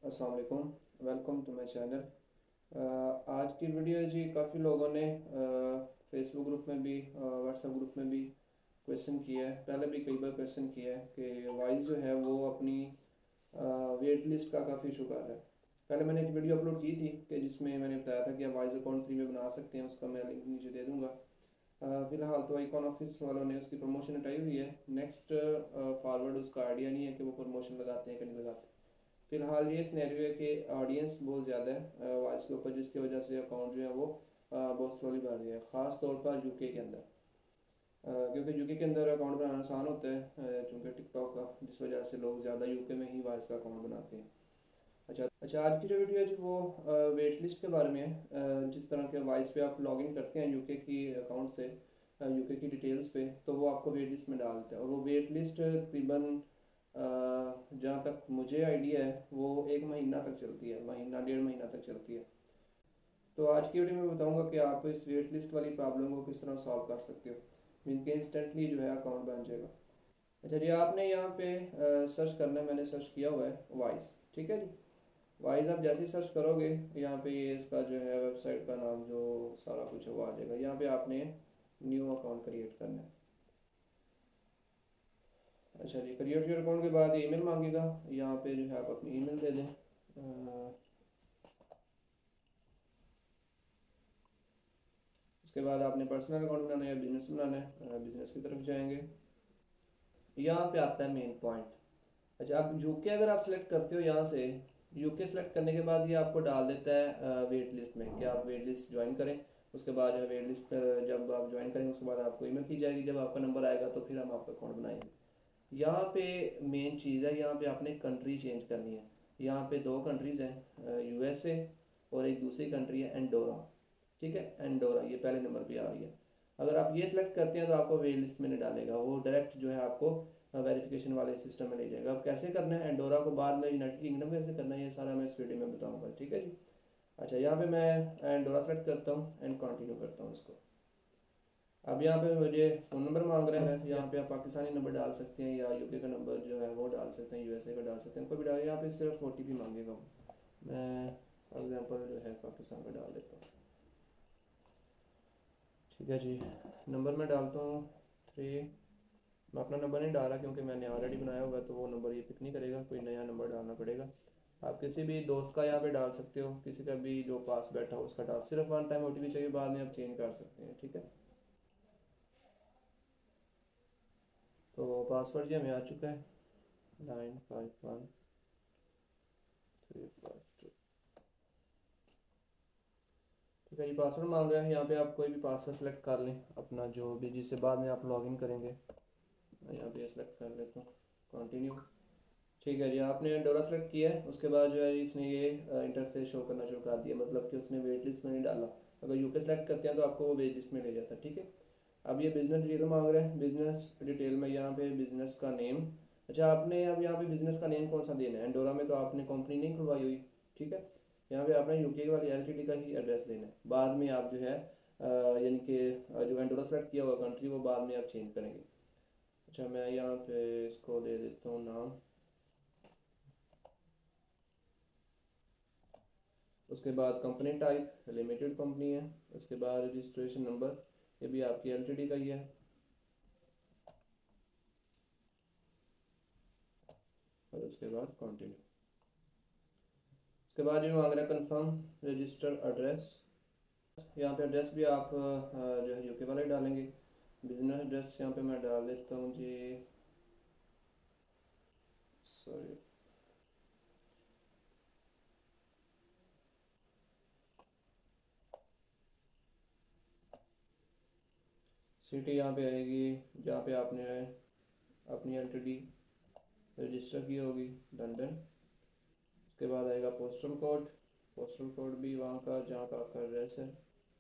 अस्सलाम वालेकुम। Welcome to my channel. आज की वीडियो जी काफ़ी लोगों ने फेसबुक ग्रुप में भी व्हाट्सएप ग्रुप में भी क्वेश्चन किया है। पहले भी कई बार क्वेश्चन किया है कि वाइस जो है वो अपनी वेट लिस्ट का काफ़ी इशू कर रहा है। पहले मैंने एक वीडियो अपलोड की थी कि जिसमें मैंने बताया था कि आप वाइस अकाउंट फ्री में बना सकते हैं। उसका मैं लिंक नीचे दे दूँगा। फ़िलहाल तो आइकॉन ऑफिस वालों ने उसकी प्रमोशन हटाई हुई है। नेक्स्ट फॉरवर्ड उसका आइडिया नहीं है कि वो प्रमोशन लगाते हैं कि नहीं लगाते। फिलहाल ये सिनेरियो है कि ऑडियंस बहुत ज़्यादा है वॉइस के ऊपर, जिसकी वजह से अकाउंट जो है वो बहुत स्लोली बढ़ रही है, ख़ास तौर पर यूके के अंदर। क्योंकि यूके के अंदर अकाउंट बनाना आसान होता है चूँकि टिकटॉक का, जिस वजह से लोग ज़्यादा यूके में ही वॉइस का अकाउंट बनाते हैं। अच्छा, आज की जो वीडियो है जो वो वेट लिस्ट के बारे में है। जिस तरह के वॉइस पे आप लॉगिन करते हैं यूके की अकाउंट से, यूके की डिटेल्स पे, तो वो आपको वेट लिस्ट में डालता है। और वो वेट लिस्ट तकरीबन जहाँ तक मुझे आइडिया है वो 1 महीना तक चलती है, महीना 1.5 महीना तक चलती है। तो आज की वीडियो में बताऊंगा कि आप इस वेट लिस्ट वाली प्रॉब्लम को किस तरह सॉल्व कर सकते हो। मीन के इंस्टेंटली जो है अकाउंट बन जाएगा। अच्छा जी, आपने यहाँ पे सर्च करना है। मैंने सर्च किया हुआ है वॉइस, ठीक है जी। वॉइस आप जैसे ही सर्च करोगे, यहाँ पे ये इसका जो है वेबसाइट का नाम जो सारा कुछ है वो आ जाएगा। यहाँ पे आपने न्यू अकाउंट क्रिएट करना है। अच्छा जी, क्रिएट योर अकाउंट के बाद ईमेल मांगेगा। यहाँ पे जो है आप अपनी ईमेल दे दें। उसके बाद आपने पर्सनल अकाउंट बनाना है या बिजनेस बनाना है, बिजनेस की तरफ जाएंगे। यहाँ पे आता है मेन पॉइंट। अच्छा, आप यूके अगर आप सिलेक्ट करते हो यहाँ से, यूके सिलेक्ट करने के बाद ये आपको डाल देता है वेट लिस्ट में कि आप वेट लिस्ट ज्वाइन करें। उसके बाद जो है वेट लिस्ट जब आप ज्वाइन करेंगे उसके बाद आपको ईमेल की जाएगी। जब आपका नंबर आएगा तो फिर हम आपका अकाउंट बनाएंगे। यहाँ पे मेन चीज़ है, यहाँ पे आपने कंट्री चेंज करनी है। यहाँ पे दो कंट्रीज़ हैं, यूएसए और एक दूसरी कंट्री है एंडोरा। ठीक है, एंडोरा ये पहले नंबर पे आ रही है। अगर आप ये सिलेक्ट करते हैं तो आपको वेट लिस्ट में नहीं डालेगा, वो डायरेक्ट जो है आपको वेरिफिकेशन वाले सिस्टम में ले जाएगा। अब कैसे करना है एंडोरा को, बाद में यूनाइटेड किंगडम कैसे करना है, ये सारा मैं इस वीडियो में बताऊँगा। ठीक है जी। अच्छा, यहाँ पे मैं एंडोरा सेलेक्ट करता हूँ एंड कंटिन्यू करता हूँ इसको। अब यहाँ पे मुझे फ़ोन नंबर मांग रहा है। यहाँ पे आप पाकिस्तानी नंबर डाल सकते हैं या यूके का नंबर जो है वो डाल सकते हैं, यूएसए का डाल सकते हैं, कोई भी डाल। यहाँ पे सिर्फ ओटीपी मांगेगा वो। मैं फॉर एग्जांपल जो है पाकिस्तान का डाल देता हूँ। ठीक है जी, नंबर मैं डालता हूँ 3। मैं अपना नंबर नहीं डाला क्योंकि मैंने ऑलरेडी बनाया होगा, तो वो नंबर ये पिक नहीं करेगा, कोई नया नंबर डालना पड़ेगा। आप किसी भी दोस्त का यहाँ पे डाल सकते हो, किसी का भी जो पास बैठा हो उसका डाल। सिर्फ वन टाइम ओटीपी चाहिए, बाद में आप चेंज कर सकते हैं। ठीक है, तो पासवर्ड जी हमें आ चुका है 951352। ठीक है जी, पासवर्ड मांग रहा है। यहाँ पे आप कोई भी पासवर्ड सेलेक्ट कर लें अपना, जो भी जिससे बाद में आप लॉगिन करेंगे। मैं यहाँ पे सेलेक्ट कर लेता हूँ, कंटिन्यू। ठीक है जी, आपने डोरा सेलेक्ट किया है। उसके बाद जो है इसने ये इंटरफेस शो करना शुरू कर दिया, मतलब कि उसने वेट लिस्ट में नहीं डाला। अगर यूके सेलेक्ट करते हैं तो आपको वो वेट लिस्ट में ले जाता है। ठीक है, अब ये बिजनेस डिटेल मांग रहा है। बिजनेस डिटेल में यहाँ पे बिजनेस का नेम। अच्छा, आपने अब यहाँ पे बिजनेस का नेम कौन सा देना है। एंडोरा में तो आपने कंपनी नहीं खुलवाई हुई। ठीक है, यहाँ पे आपने यूके वाली एलटीडी का ही एड्रेस देना है। बाद में आप जो है यानी कि जो एंडोरा सेलेक्ट किया हुआ कंट्री वो बाद में आप चेंज करेंगे। अच्छा, मैं यहाँ पे इसको दे देता हूँ नाम। उसके बाद कंपनी टाइप लिमिटेड कंपनी है। उसके बाद रजिस्ट्रेशन नंबर, ये भी आपकी एलटीडी का ही है। और उसके बाद कंटिन्यू। उसके बाद ये मांग रहा है कंफर्म रजिस्टर एड्रेस। यहाँ पे एड्रेस भी आप जो है यूके वाला ही डालेंगे। बिजनेस एड्रेस यहाँ पे मैं डाल देता हूँ जी, सॉरी, सिटी यहाँ पे आएगी जहाँ पे आपने अपनी एलटीडी रजिस्टर की होगी, लंदन। उसके बाद आएगा पोस्टल कोड। पोस्टल कोड भी वहाँ का जहाँ का आपका एड्रेस है।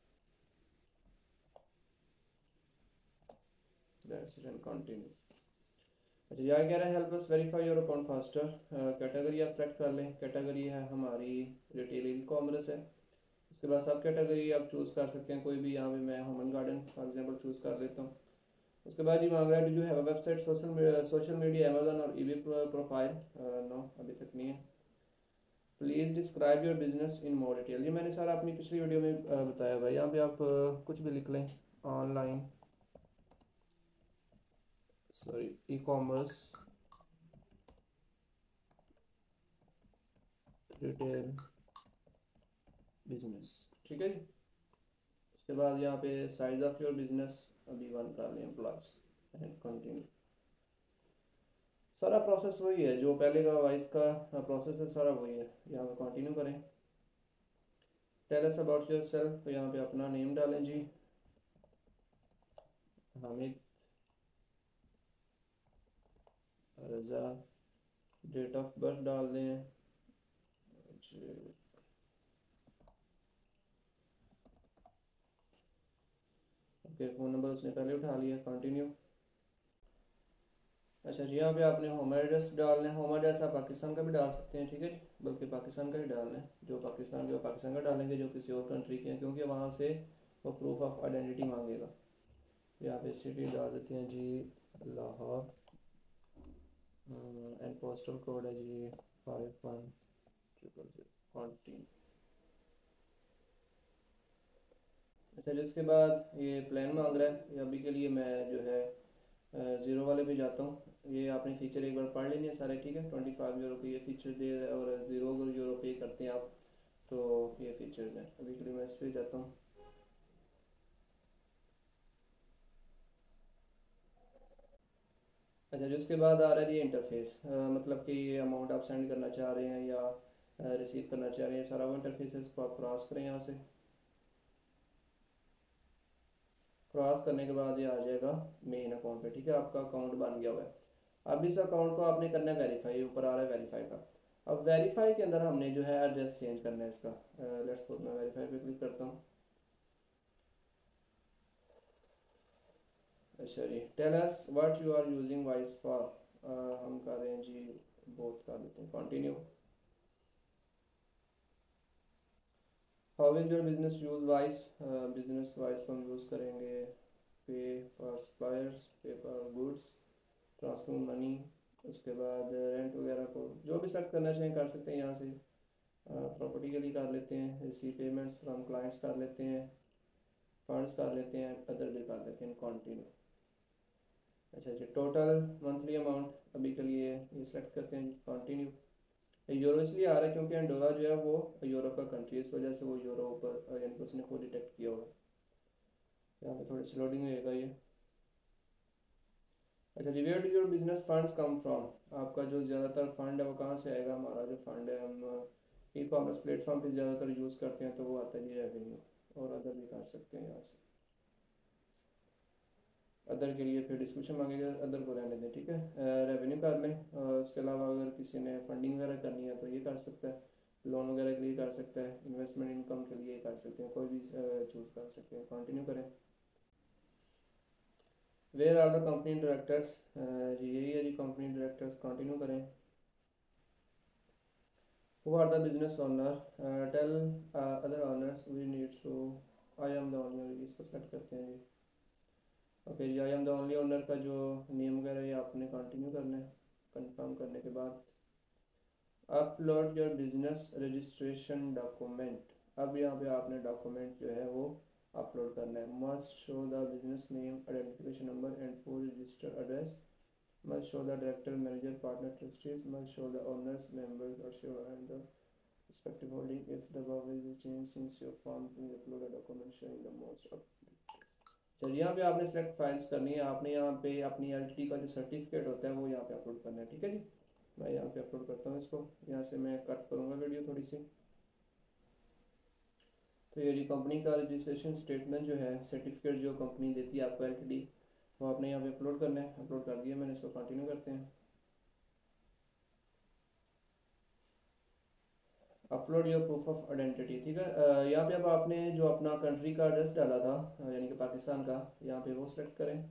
That's it and continue. अच्छा, यहाँ कह रहा है help us verify your account faster. Category आप सेलेक्ट कर लें। कैटेगरी है हमारी रिटेल ई कॉमर्स है। उसके बाद सब कैटेगरी आप चूज़ कर सकते हैं कोई भी। यहाँ पे मैं human garden for example choose कर लेता हूँ। उसके बाद ये मांग रहा है do you have a website, social media, Amazon और ईबे प्रोफाइल। नो, अभी तक नहीं है। Please describe your business in more detail. ये मैंने सारा अपनी पिछली वीडियो में बताया हुआ है। यहाँ पे आप कुछ भी लिख लें, online sorry e commerce retail business, ठीक है जी। उसके बाद यहाँ पे साइज ऑफ योर बिजनेस अभी 1 कर लें, एम्प्लॉयज एंड कंटिन्यू। सारा प्रोसेस वही है जो पहले का वाइस का प्रोसेस है, सारा वही है। यहाँ पे कंटिन्यू करें। Tell us about yourself, यहाँ पे अपना नेम डालें जी, Hamid Raza. Date of birth डाल दें जी। ओके, फ़ोन नंबर उसने पहले उठा लिया, कंटिन्यू। अच्छा जी, यहाँ पे आपने होम एड्रेस डालना है। होम एड्रेस आप पाकिस्तान का भी डाल सकते हैं, ठीक है जी, बल्कि पाकिस्तान का ही डालना है। जो पाकिस्तान का डालेंगे, जो किसी और कंट्री के हैं, क्योंकि वहाँ से वो प्रूफ ऑफ आइडेंटिटी मांगेगा। यहाँ पे सिटी डाल देते हैं जी लाहौर, एंड पोस्टल कोड है जी 5100। अच्छा जी, उसके बाद ये प्लान मांग रहा है। अभी के लिए मैं जो है ज़ीरो वाले पे जाता हूँ। ये आपने फ़ीचर एक बार पढ़ लेनी है सारे, ठीक है। 25 यूरो के ये फ़ीचर दे रहा है, और ज़ीरो पे करते हैं आप तो ये फ़ीचर हैं। अभी के लिए मैं इस पर जाता हूँ। अच्छा जी, उसके बाद आ रहा है ये इंटरफेस, मतलब कि ये अमाउंट आप सेंड करना चाह रहे हैं या रिसीव करना चाह रहे हैं, सारा वो इंटरफेस है। इसको आप क्रॉस करें यहाँ से। क्रॉस करने के बाद ये आ जाएगा मेन अकाउंट पे, ठीक है। आपका अकाउंट बन गया हुआ है। अब इस अकाउंट को आपने करना है वेरीफाई। ऊपर आ रहा है वेरीफाई का। अब वेरीफाई के अंदर हमने जो है एड्रेस चेंज करना है इसका। लेट्स सपोज मैं वेरीफाई पे क्लिक करता हूँ। अच्छा जी, tell us what you are using Wise for. हम कर रहे हैं जी बोथ, कर देते हैं, continue. How will your business use Wise. Business Wise को हम यूज़ करेंगे pay for suppliers, pay for goods, transfer money. उसके बाद रेंट वगैरह को जो भी सेलेक्ट करना चाहें कर सकते हैं यहाँ से। प्रॉपर्टी के लिए कर लेते हैं, रिसीव पेमेंट्स फ्रॉम क्लाइंट्स कर लेते हैं, फंड्स कर लेते हैं, अदर भी कर लेते हैं, कंटिन्यू। अच्छा जी, टोटल मंथली अमाउंट अभी के लिए ये सेलेक्ट करते हैं, कंटिन्यू। यूरो इसलिए आ रहा है क्योंकि अंडोरा जो है वो यूरोप का कंट्री है, इस वजह से वो यूरो ऊपर यानी कि उसने खुद डिटेक्ट किया हुआ है। यहाँ पे थोड़ी सी लोडिंग रहेगा ये। अच्छा जी, where do your business funds come from. आपका जो ज़्यादातर फंड है वो कहाँ से आएगा। हमारा जो फंड है हम ई कॉमर्स प्लेटफॉर्म पे ज़्यादातर यूज़ करते हैं, तो वो आता है जी रेवेन्यू। और अदर भी कर सकते हैं यहाँ से। अदर के लिए फिर डिस्क्रिप्शन मांगेगा, अदर को रहने दें, ठीक है। रेवेन्यू कर लें। उसके अलावा अगर किसी ने फंडिंग वगैरह करनी है तो ये कर सकता है। लोन वगैरह के लिए कर सकता है। इन्वेस्टमेंट इनकम के लिए कर सकते हैं, कोई भी चूज़ कर सकते हैं, कंटिन्यू करें। Where are the company directors, जी यही है जी कंपनी डायरेक्टर्स, कंटिन्यू करें। Who are the business owner, tell other owners we need to, I am the owner, इसको सेलेक्ट करते हैं जी। ओके जी, I am the only owner का जो नेम वगैरह ये आपने कंटिन्यू करना है। कंफर्म करने के बाद upload your business registration document. अब यहाँ पे आपने डॉक्यूमेंट जो है वो अपलोड करना है। Must show the business name, identification number and full register address. Must show the director, manager, partner, trustees. Must show the owners, members और share and the respective holding. If the above will be changed since your form, please upload a document showing the most up। चलिए, यहाँ पे आपने select files करनी है। आपने यहाँ पे अपनी एलटीडी का जो सर्टिफिकेट होता है वो यहाँ पे अपलोड करना है, ठीक है जी। मैं यहाँ पे अपलोड करता हूँ इसको। यहाँ से मैं कट करूँगा वीडियो थोड़ी सी। तो ये कंपनी का रजिस्ट्रेशन स्टेटमेंट जो है, सर्टिफिकेट जो कंपनी देती है आपको एलटीडी, वो आपने यहाँ पे अपलोड करना है। अपलोड कर दिया मैंने, इसको कंटिन्यू करते हैं। Upload your proof of identity, ठीक है। यहाँ पे अब आपने जो अपना कंट्री का एड्रेस डाला था यानी कि पाकिस्तान का, यहाँ पे वो सेलेक्ट करें।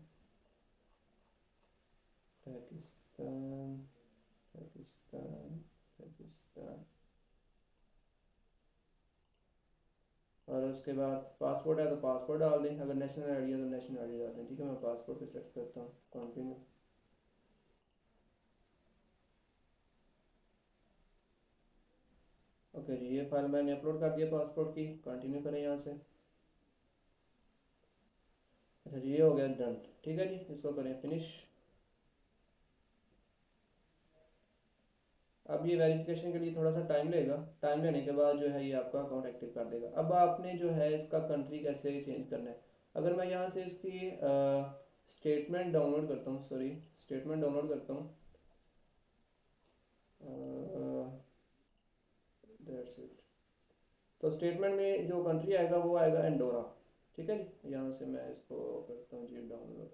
पाकिस्तान, पाकिस्तान, पाकिस्तान। और उसके बाद पासपोर्ट है तो पासपोर्ट डाल दें, अगर नेशनल आईडी है तो नेशनल आईडी डाल दें, ठीक है। मैं पासपोर्ट पे सेलेक्ट करता हूँ, कंटिन्यू। ओके जी, ये फाइल मैंने अपलोड कर दिया पासपोर्ट की। कंटिन्यू करें यहाँ से। अच्छा जी, ये हो गया डन। ठीक है जी, इसको करें फिनिश। अब ये वेरिफिकेशन के लिए थोड़ा सा टाइम लेगा। टाइम लेने के बाद जो है ये आपका अकाउंट एक्टिव कर देगा। अब आपने जो है इसका कंट्री कैसे चेंज करना है, अगर मैं यहाँ से इसकी स्टेटमेंट डाउनलोड करता हूँ, सॉरी स्टेटमेंट डाउनलोड करता हूँ, दैट्स इट। तो स्टेटमेंट में जो कंट्री आएगा वो आएगा एंडोरा। ठीक है जी, यहाँ से मैं इसको करता हूँ जी डाउनलोड।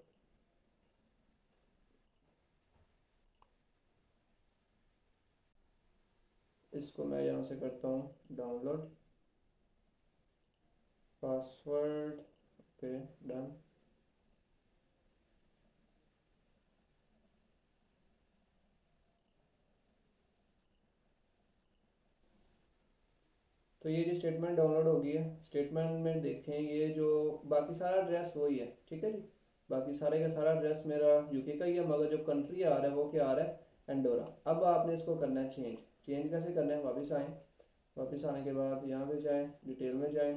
इसको मैं यहाँ से करता हूँ डाउनलोड पासवर्ड। Okay done. तो ये जो स्टेटमेंट डाउनलोड होगी है, स्टेटमेंट में देखें ये जो बाकी सारा एड्रेस वही है। ठीक है जी, बाकी सारे का सारा एड्रेस मेरा यूके का ही है, मगर जो कंट्री आ रहा है वो क्या आ रहा है, एंडोरा। अब आपने इसको करना है चेंज। चेंज कैसे करना है, वापस आएँ। वापस आने के बाद यहाँ पे जाएँ, डिटेल में जाएँ।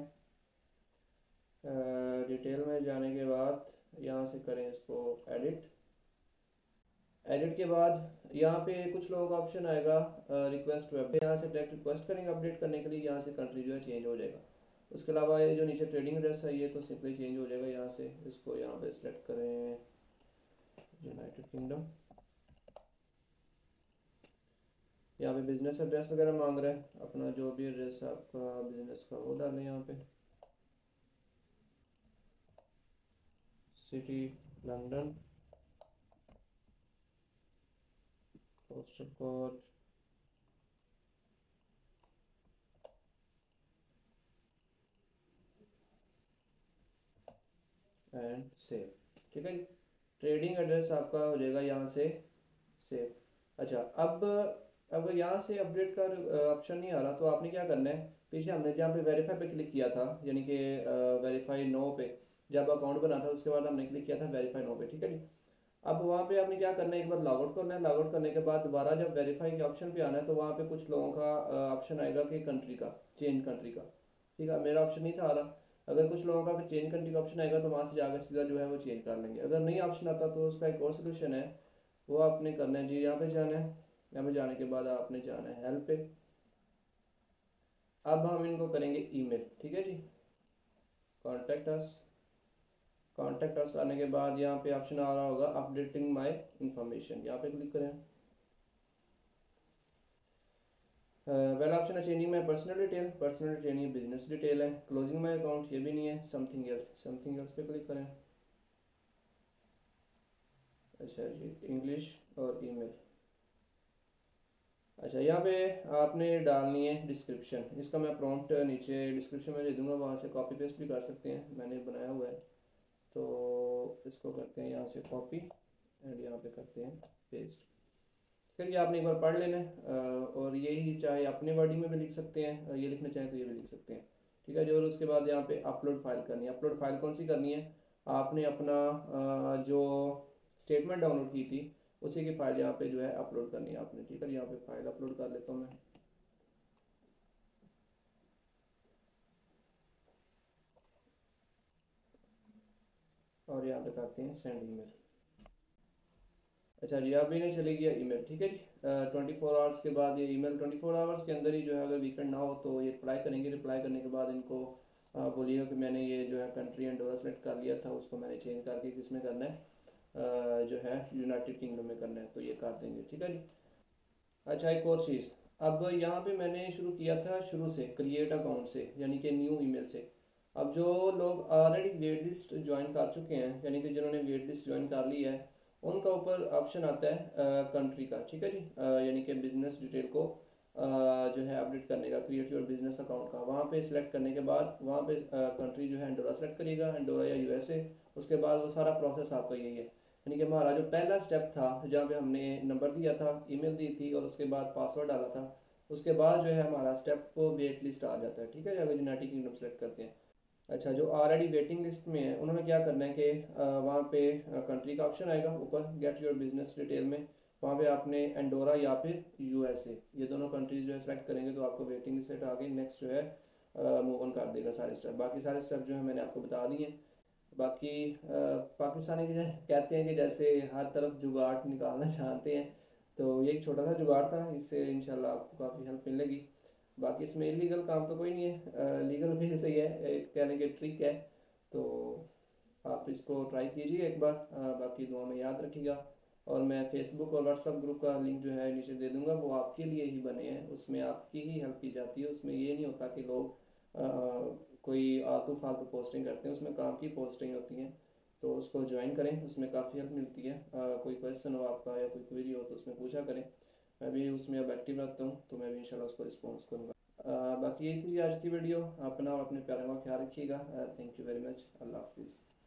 डिटेल में जाने के बाद यहाँ से करें इसको एडिट। एडिट के बाद यहाँ पे कुछ लोगों का ऑप्शन आएगा रिक्वेस्ट वेब, यहाँ से डायरेक्ट रिक्वेस्ट करेंगे अपडेट करने के लिए, यहाँ से कंट्री जो है चेंज हो जाएगा। उसके अलावा ये जो नीचे ट्रेडिंग एड्रेस है ये तो सिंपली चेंज हो जाएगा। यहाँ से इसको यहाँ पे सेलेक्ट करें यूनाइटेड किंगडम। यहाँ पे बिजनेस एड्रेस वगैरह मांग रहा है, अपना जो भी एड्रेस है आपका बिजनेस का वो डालें यहाँ पे। City London, postal code and save. ठीक है जी, ट्रेडिंग एड्रेस आपका हो जाएगा यहाँ से सेव। अच्छा, अब अगर यहाँ से अपडेट का ऑप्शन नहीं आ रहा तो आपने क्या करना है, पीछे हमने जहाँ पे वेरीफाई पे क्लिक किया था, यानी कि वेरीफाई नो पे जब अकाउंट बना था उसके बाद हमने क्लिक किया था वेरीफाई नो पे। ठीक है जी, अब वहाँ पे आपने क्या करना है, एक बार लॉग आउट करना है। लॉग आउट करने के बाद दोबारा जब वेरीफाई के ऑप्शन पे आना है तो वहाँ पे कुछ लोगों का ऑप्शन आएगा कि कंट्री का, चेंज कंट्री का। ठीक है, मेरा ऑप्शन नहीं था आ रहा। अगर कुछ लोगों का चेंज कंट्री का ऑप्शन आएगा तो वहाँ से जाकर सीधा जो है वो चेंज कर लेंगे। अगर नहीं ऑप्शन आता तो उसका एक और सोल्यूशन है, वो आपने करना है जी, यहाँ पे जाना है। यहाँ पे जाने के बाद आपने जाना है हेल्प पे। अब हम इनको करेंगे ईमेल। ठीक है जी, कॉन्टेक्ट अस। कॉन्टेक्ट अस आने के बाद यहाँ पे ऑप्शन आ रहा होगा अपडेटिंग माय इंफॉर्मेशन, यहाँ पे क्लिक करें। पहला ऑप्शन है changing my personal detail, personal detail नहीं बिजनेस डिटेल है। क्लोजिंग माय अकाउंट ये भी नहीं है, समथिंग एल्स, समथिंग एल्स पे क्लिक करें। अच्छा जी, इंग्लिश और ईमेल। अच्छा, यहाँ पे आपने डालनी है डिस्क्रिप्शन। इसका मैं प्रॉम्प्ट नीचे डिस्क्रिप्शन में दे दूंगा, वहाँ से कॉपी पेस्ट भी कर सकते हैं, मैंने बनाया हुआ है। तो इसको करते हैं यहाँ से कॉपी एंड यहाँ पे करते हैं पेस्ट। फिर ये आपने एक बार पढ़ लेना है और यही चाहे अपने वर्डिंग में भी लिख सकते हैं, ये लिखना चाहें तो ये भी लिख सकते हैं। ठीक है जी, और उसके बाद यहाँ पे अपलोड फाइल करनी है। अपलोड फाइल कौन सी करनी है, आपने अपना जो स्टेटमेंट डाउनलोड की थी उसी की फाइल यहाँ पे जो है अपलोड करनी है आपने। ठीक है, यहाँ पे फाइल अपलोड कर लेता हूँ मैं। और यहाँ पे करते हैं सेंड ईमेल। अच्छा जी, अभी नहीं चली गया ईमेल। ठीक है जी, 24 आवर्स के बाद ये ईमेल 24 आवर्स के अंदर ही जो है, अगर वीकेंड ना हो तो ये रिप्लाई करेंगे। रिप्लाई करने के बाद इनको बोलिएगा कि मैंने ये जो है कंट्री एंडोरा सेलेक्ट कर लिया था, उसको मैंने चेंज करके किस में करना है, जो है यूनाइटेड किंगडम में करना है, तो ये कर देंगे। ठीक है जी। अच्छा, एक और चीज़, अब यहाँ पे मैंने शुरू किया था शुरू से क्रिएट अकाउंट से, यानी कि न्यू ईमेल से। अब जो लोग ऑलरेडी वेट लिस्ट ज्वाइन कर चुके हैं, यानी कि जिन्होंने वेट लिस्ट ज्वाइन कर ली है, उनका ऊपर ऑप्शन आता है कंट्री का। ठीक है जी, यानी कि बिजनेस डिटेल को जो है अपडेट करने का, क्रिएट योर बिजनेस अकाउंट का, वहाँ पे सिलेक्ट करने के बाद वहाँ पे कंट्री जो है एंडोरा सेलेक्ट करिएगा, एंडोरा या यूएसए। उसके बाद वो सारा प्रोसेस आपका यही है, यानी कि हमारा जो पहला स्टेप था जहाँ पे हमने नंबर दिया था, ईमेल दी थी और उसके बाद पासवर्ड डाला था, उसके बाद जो है हमारा स्टेप वेट लिस्ट आ जाता है। ठीक है, अगर यूनाइटेड किंगडम सेलेक्ट करते हैं। अच्छा, जो ऑलरेडी वेटिंग लिस्ट में है उन्होंने क्या करना है कि वहाँ पे कंट्री का ऑप्शन आएगा ऊपर गेट योर बिजनेस डिटेल में, वहाँ पे आपने एंडोरा या फिर यूएसए, ये दोनों कंट्रीज जो है सेलेक्ट करेंगे तो आपको वेटिंग लिस्ट सेट आगे नेक्स्ट जो है मूव ऑन कर देगा सारे स्टेप। बाकी सारे स्टेप जो है मैंने आपको बता दिए। बाकी पाकिस्तानी के कहते हैं कि जैसे हर तरफ जुगाड़ निकालना चाहते हैं, तो ये एक छोटा सा जुगाड़ था, इससे इंशाल्लाह आपको काफ़ी हेल्प मिलेगी। बाकी इसमें इलीगल काम तो कोई नहीं है, लीगल भी सही है, एक कहने के ट्रिक है। तो आप इसको ट्राई कीजिए एक बार, बाकी दुआ में याद रखिएगा। और मैं फेसबुक और व्हाट्सअप ग्रुप का लिंक जो है नीचे दे दूंगा, वो आपके लिए ही बने हैं, उसमें आपकी ही हेल्प की जाती है। उसमें ये नहीं होता कि लोग कोई आलतू फालतू पोस्टिंग करते हैं, उसमें काम की पोस्टिंग होती हैं। तो उसको ज्वाइन करें, उसमें काफ़ी हेल्प मिलती है। कोई क्वेश्चन हो आपका या कोई क्वेरी हो तो उसमें पूछा करें, मैं भी उसमें अब एक्टिव रहता हूँ, तो मैं भी इंशाल्लाह उसको रिस्पॉन्स करूँगा। बाकी यही थी आज की वीडियो। अपना और अपने प्यारों का ख्याल रखिएगा। Thank you very much. अल्लाह हाफिज़।